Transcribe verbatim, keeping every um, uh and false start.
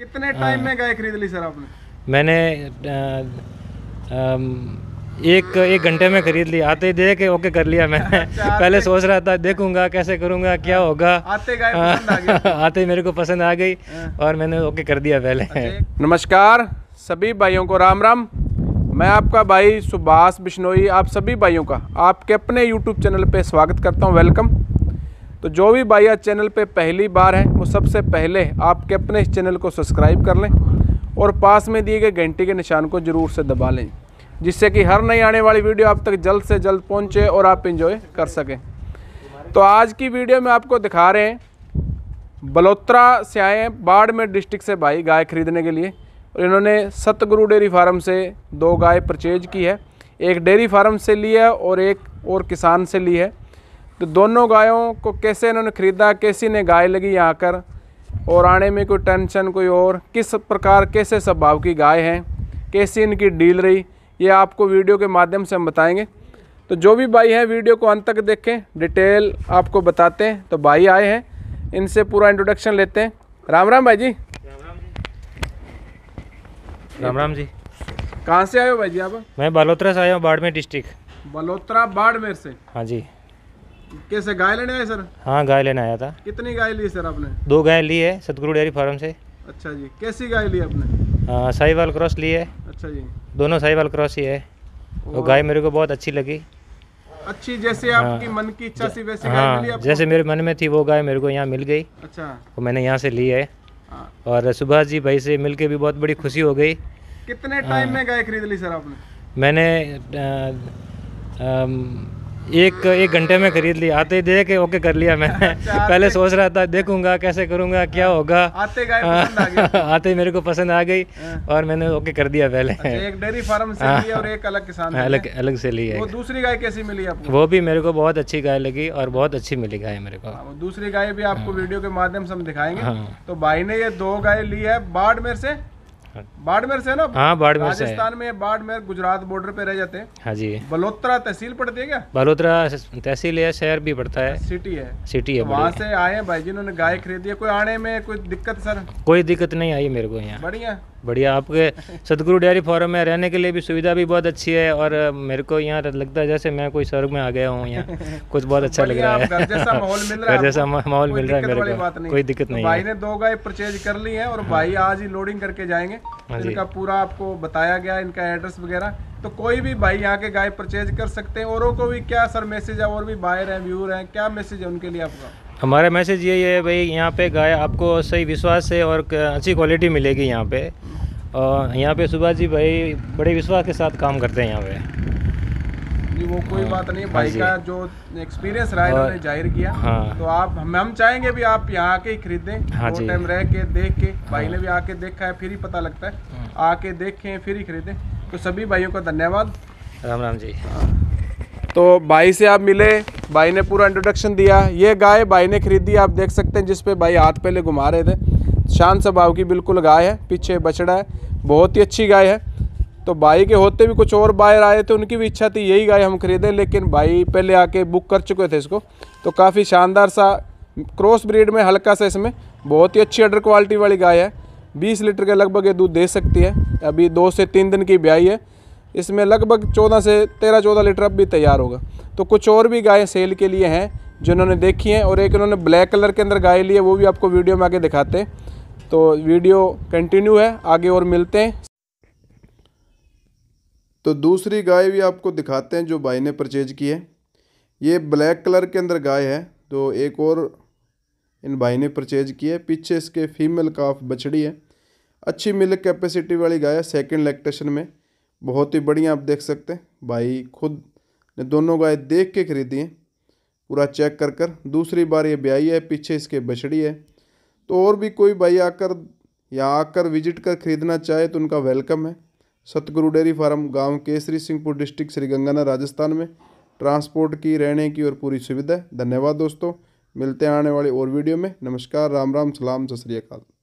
कितने टाइम में गाय खरीद ली सर आपने? मैंने आ, आ, एक एक घंटे में खरीद ली। आते ही देख के ओके कर लिया मैंने। अच्छा, पहले सोच रहा था देखूंगा कैसे करूंगा क्या होगा, आते गाय पसंद आ गई। आते ही मेरे को पसंद आ गई और मैंने ओके कर दिया पहले। अच्छा, नमस्कार सभी भाइयों को राम राम। मैं आपका भाई सुभाष बिश्नोई आप सभी भाइयों का आपके अपने यूट्यूब चैनल पे स्वागत करता हूं, वेलकम। तो जो भी भाई आज चैनल पे पहली बार है वो सबसे पहले आपके अपने इस चैनल को सब्सक्राइब कर लें और पास में दिए गए घंटी के निशान को ज़रूर से दबा लें, जिससे कि हर नई आने वाली वीडियो आप तक जल्द से जल्द पहुंचे और आप एंजॉय कर सकें। तो आज की वीडियो में आपको दिखा रहे हैं बलोत्रा से आए हैं, बाड़मेर डिस्ट्रिक्ट से भाई गाय खरीदने के लिए। और इन्होंने सतगुरु डेयरी फार्म से दो गाय परचेज की है, एक डेयरी फार्म से ली है और एक और किसान से ली है। तो दोनों गायों को कैसे इन्होंने ख़रीदा, कैसी ने गाय लगी यहाँ कर, और आने में कोई टेंशन कोई और किस प्रकार कैसे स्वभाव की गाय हैं, कैसी इनकी डील रही, ये आपको वीडियो के माध्यम से हम बताएंगे। तो जो भी भाई हैं वीडियो को अंत तक देखें, डिटेल आपको बताते हैं। तो भाई आए हैं, इनसे पूरा इंट्रोडक्शन लेते हैं। राम राम भाई जी। राम राम जी। कहाँ से आए हो भाई जी आप? मैं बलोत्रा से आया हूँ, बाड़मेर डिस्ट्रिक्ट। बलोत्रा बाड़मेर से? हाँ जी। कैसे गाय लेने आए सर? हाँ गाय लेने आया था। कितनी गाय ली सर आपने? दो गाय ली है सतगुरु डेयरी फार्म से। अच्छा जी, कैसी गाय ली आपने? साहिवाल क्रॉस ली है। अच्छा जी, दोनों साहिवाल क्रॉस ही है। वो गाय मेरे को बहुत अच्छी लगी। अच्छी जैसे आपकी हाँ, मन की इच्छा सी वैसी गाय हाँ, मिली आपको? जैसे मेरे मन में थी वो गाय मेरे को यहाँ मिल गई। अच्छा, वो मैंने यहाँ से ली है। हाँ। और सुभाष जी भाई से मिलके भी बहुत बड़ी खुशी हो गई। कितने टाइम में गाय खरीद ली सर आपने? मैंने आ, आ, एक एक घंटे में खरीद ली। आते ही देख के ओके कर लिया मैंने। अच्छा, पहले सोच रहा था देखूंगा कैसे करूंगा क्या होगा, आते गाय पसंद आ गई। आते ही मेरे को पसंद आ गई और मैंने ओके कर दिया पहले। अच्छा, एक डेयरी फार्म से ली और एक अलग किसान से अलग अलग से ली है। वो दूसरी गाय कैसी मिली आपको? वो भी मेरे को बहुत अच्छी गाय लगी और बहुत अच्छी मिली गाय मेरे को। वो दूसरी गाय भी आपको वीडियो के माध्यम से हम दिखाएंगे। हाँ। तो भाई ने ये दो गाय ली है बाड़मेर से। बाड़मेर से ना? हाँ बाड़मेर से। राजस्थान में बाड़मेर गुजरात बॉर्डर पे रह जाते हैं। हाँ जी। बलोत्रा तहसील पड़ती है क्या? बलोत्रा तहसील है, शहर भी पड़ता है। सिटी है। सिटी है। तो वहाँ से आए हैं भाई जिन्होंने गाय खरीदी है। कोई आने में कोई दिक्कत सर? कोई दिक्कत नहीं आई मेरे को यहाँ। बढ़िया बढ़िया। आपके सतगुरु डेयरी फार्म में रहने के लिए भी सुविधा भी बहुत अच्छी है और मेरे को यहाँ लगता है जैसे मैं कोई स्वर्ग में आ गया हूँ। यहाँ कुछ बहुत अच्छा लग रहा है। घर जैसा माहौल मिल रहा है। जैसा माहौल मिल रहा है मेरे को, कोई दिक्कत नहीं। भाई ने दो गाय परचेज कर ली है और भाई आज ही लोडिंग करके जाएंगे। इनका पूरा आपको बताया गया, इनका एड्रेस वगैरह। तो कोई भी भाई यहाँ के गाय परचेज कर सकते हैं। औरों को भी क्या सर मैसेज है? और भी बायर हैं, व्यूअर हैं, क्या मैसेज है उनके लिए आपका? हमारा मैसेज यही है भाई, यहाँ पे गाय आपको सही विश्वास से और अच्छी क्वालिटी मिलेगी यहाँ पे। और यहाँ पे सुभाष जी भाई बड़े विश्वास के साथ काम करते हैं यहाँ पे। जी वो कोई बात नहीं है, भाई का जो एक्सपीरियंस रहा है इन्होंने जाहिर किया। हाँ। तो आप हम हम चाहेंगे भी आप यहाँ आके ही खरीदें। हाँ दो टाइम रह के देख के, भाई ने भी आके देखा है फिर ही पता लगता है। आके देखें फिर ही खरीदें। तो सभी भाइयों का धन्यवाद। राम राम जी। तो भाई से आप मिले, भाई ने पूरा इंट्रोडक्शन दिया। ये गाय भाई ने खरीदी, आप देख सकते हैं, जिस पे भाई हाथ पहले घुमा रहे थे। शांत स्वभाव की बिल्कुल गाय है, पीछे बछड़ा है, बहुत ही अच्छी गाय है। तो भाई के होते भी कुछ और बायर आए थे, उनकी भी इच्छा थी यही गाय हम खरीदें, लेकिन भाई पहले आके बुक कर चुके थे इसको। तो काफ़ी शानदार सा क्रॉस ब्रीड में हल्का सा, इसमें बहुत ही अच्छी अडर क्वालिटी वाली गाय है। बीस लीटर के लगभग ये दूध दे सकती है। अभी दो से तीन दिन की ब्याई है, इसमें लगभग चौदह से तेरह चौदह लीटर अब भी तैयार होगा। तो कुछ और भी गायें सेल के लिए हैं जिन्होंने देखी हैं, और एक इन्होंने ब्लैक कलर के अंदर गाय ली है, वो भी आपको वीडियो में आगे दिखाते हैं। तो वीडियो कंटिन्यू है, आगे और मिलते हैं। तो दूसरी गाय भी आपको दिखाते हैं जो भाई ने परचेज की है। ये ब्लैक कलर के अंदर गाय है, तो एक और इन भाई ने परचेज की है। पीछे इसके फीमेल काफ बछड़ी है, अच्छी मिल्क कैपेसिटी वाली गाय है, सेकंड लैक्टेशन में, बहुत ही बढ़िया। आप देख सकते हैं भाई खुद ने दोनों गाय देख के खरीदी हैं, पूरा चेक कर कर। दूसरी बार ये ब्याई है, पीछे इसके बछड़ी है। तो और भी कोई भाई आकर यहाँ आकर विजिट कर खरीदना चाहे तो उनका वेलकम है। सतगुरु डेयरी फार्म, गांव केसरी सिंहपुर, डिस्ट्रिक्ट श्रीगंगानगर, राजस्थान में। ट्रांसपोर्ट की, रहने की और पूरी सुविधा है। धन्यवाद दोस्तों, मिलते हैं आने वाली और वीडियो में। नमस्कार, राम राम, सलाम, सत श्री अकाल।